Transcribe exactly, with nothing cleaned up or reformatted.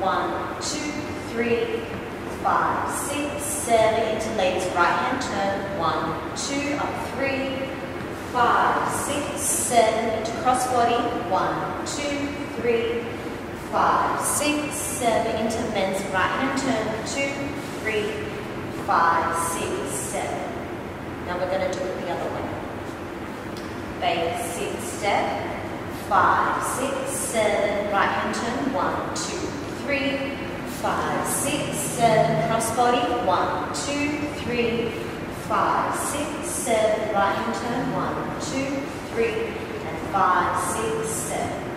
one, two, three, five, six, seven, into ladies right hand turn, one, two, up three, five, six, seven, into cross body, one, two, three, five, six, seven, into men's right hand turn, two, three, five, six, seven. Now we're going to do it the other way. Basic step, five, six, seven, right hand turn, one, two, three, five, six, seven, cross body, one, two, three, five, six, seven, right hand turn, one, two, three, and five, six, seven.